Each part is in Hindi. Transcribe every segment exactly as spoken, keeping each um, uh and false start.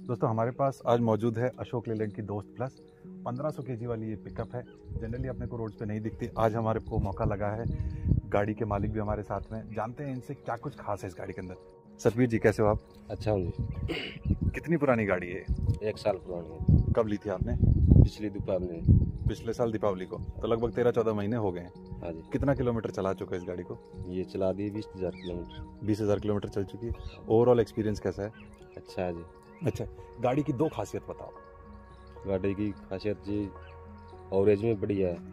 दोस्तों हमारे पास आज मौजूद है अशोक लेलैंड की दोस्त प्लस पंद्रह सौ केजी वाली ये पिकअप है। जनरली अपने को रोड्स पे नहीं दिखती, आज हमारे को मौका लगा है। गाड़ी के मालिक भी हमारे साथ में, जानते हैं इनसे क्या कुछ खास है इस गाड़ी के अंदर। सतबीर जी कैसे हो आप? अच्छा हूँ जी। कितनी पुरानी गाड़ी है? एक साल पुरानी है। कब ली थी आपने? पिछली दोपहर में। पिछले साल दीपावली को, तो लगभग तेरह चौदह महीने हो गए हैं। हाँ जी। कितना किलोमीटर चला चुका है इस गाड़ी को? ये चला दी बीस हजार किलोमीटर। बीस हजार किलोमीटर चल चुकी है। ओवरऑल एक्सपीरियंस कैसा है? अच्छा है जी। अच्छा, गाड़ी की दो खासियत बताओ। गाड़ी की खासियत जी, एवरेज में बढ़िया है।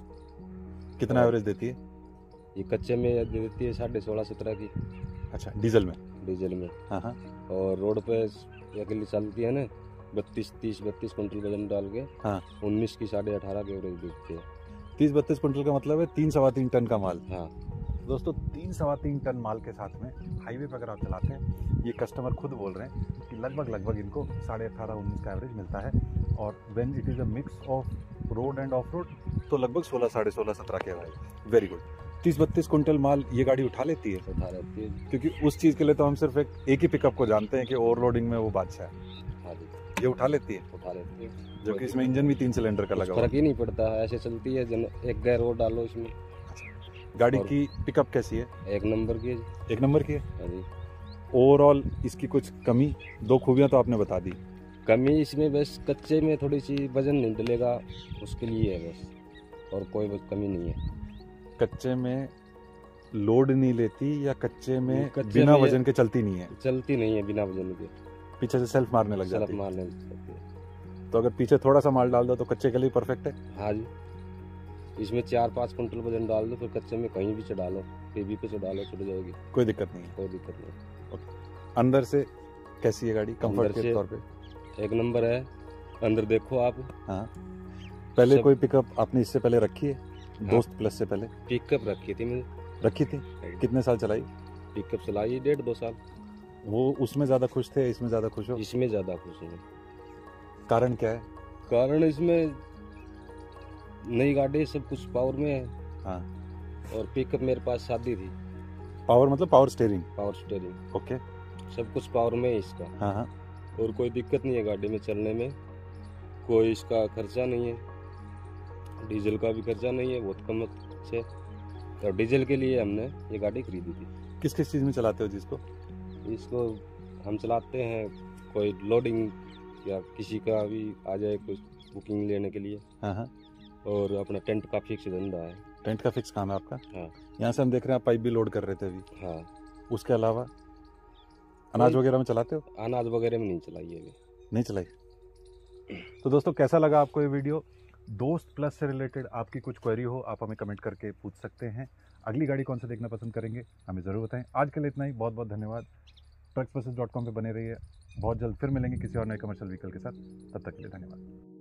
कितना एवरेज देती है? ये कच्चे में दे देती है साढ़े सोलह सत्रह की। अच्छा, डीजल में? डीजल में। हाँ हाँ। और रोड पे अकेली चलती है ना, बत्तीस तीस बत्तीस कुंटल वजन डाल के। हाँ। उन्नीस की साढ़े अठारह की एवरेज देती है। तीस बत्तीस कुंटल का मतलब है तीन सवा तीन टन का माल। हाँ दोस्तों, तीन सवा तीन टन माल के साथ में हाईवे पर अगर आप चलाते हैं, ये कस्टमर खुद बोल रहे हैं कि लगभग लगभग इनको साढ़े अठारह उन्नीस का एवरेज मिलता है। और when it is a mix of road and off road तो लगभग सोलह साढ़े सोलह सत्रह के एवरेज। Very good. तीस बत्तीस कुंटल माल ये गाड़ी उठा लेती है? उठा लेती है, क्योंकि उस चीज़ के लिए तो हम सिर्फ एक एक ही पिकअप को जानते हैं कि ओवरलोडिंग में वो बादशाह है। हाँ जी, ये उठा लेती है? उठा लेती है। जबकि इसमें इंजन भी तीन सिलेंडर का लगा हुआ है। फर्क ही नहीं पड़ता है, ऐसे चलती है। जन एक गैर और डालो इसमें। गाड़ी और की पिकअप कैसी है? एक नंबर की है जी। एक नंबर की है। हाँ जी। ओवरऑल इसकी कुछ कमी, दो खूबियां तो आपने बता दी। कमी इसमें बस कच्चे में थोड़ी सी वजन नहीं डलेगा, उसके लिए है बस, और कोई बस कमी नहीं है। कच्चे में लोड नहीं लेती या कच्चे में कच्चे बिना में वजन के चलती नहीं है? चलती नहीं है बिना वजन के। पीछे से सेल्फ मारने लग सलप जाती है। मारने लगती है। तो अगर पीछे थोड़ा सा माल डाल दो तो कच्चे के लिए परफेक्ट है। हाँ जी। इसमें चार पाँच कुंटल वजन डाल दो, फिर कच्चे में कहीं भी चढ़ा लो, टीवी पे चढ़ा लो, चढ़ जाएगी, कोई दिक्कत नहीं है। कोई दिक्कत नहीं। अंदर से कैसी है गाड़ी कंफर्ट अंदर के से तौर पे? एक नंबर है। अंदर देखो आप। हाँ। पहले सब- कोई पिकअप आपने इससे पहले रखी है? हाँ। दोस्त प्लस से पहले पिकअप रखी थी मैंने। रखी थी? कितने साल चलाई? पिकअप चलाई डेढ़ दो साल। वो उसमें ज्यादा खुश थे, इसमें ज्यादा खुश हो? इसमें ज्यादा खुश हूँ। कारण क्या है? कारण इसमें नई गाड़ी, सब कुछ पावर में है। हाँ। और पिकअप मेरे पास शादी थी। पावर मतलब power steering? Power steering, okay. सब कुछ पावर में है इसका। हाँ हाँ। और कोई दिक्कत नहीं है गाड़ी में चलने में, कोई इसका खर्चा नहीं है, डीजल का भी खर्चा नहीं है, बहुत कम से। और डीजल के लिए हमने ये गाड़ी खरीदी थी। किस किस चीज़ में चलाते हो जिसको? इसको हम चलाते हैं, कोई लोडिंग या किसी का भी आ जाए कुछ बुकिंग लेने के लिए। हाँ हाँ। और अपना टेंट का फिक्स धंधा है। टेंट का फिक्स काम है आपका? हाँ। यहाँ से हम देख रहे हैं आप पाइप भी लोड कर रहे थे अभी। हाँ। उसके अलावा अनाज वगैरह में चलाते हो? अनाज वगैरह में नहीं चलाई है अभी। नहीं चलाई। तो दोस्तों, कैसा लगा आपको ये वीडियो? दोस्त प्लस से रिलेटेड आपकी कुछ क्वेरी हो, आप हमें कमेंट करके पूछ सकते हैं। अगली गाड़ी कौन सा देखना पसंद करेंगे हमें ज़रूर बताएं। आज के लिए इतना ही, बहुत बहुत धन्यवाद। ट्रक्स बसेस डॉट कॉम पर बने रहिए। बहुत जल्द फिर मिलेंगे किसी और नए कमर्शियल व्हीकल के साथ। तब तक के लिए धन्यवाद।